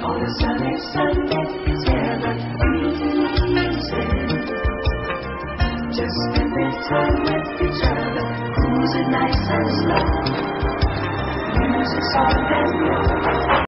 on a sunny Sunday together, easy. Just spending time with each other, cruising nice and slow. Music soft and low.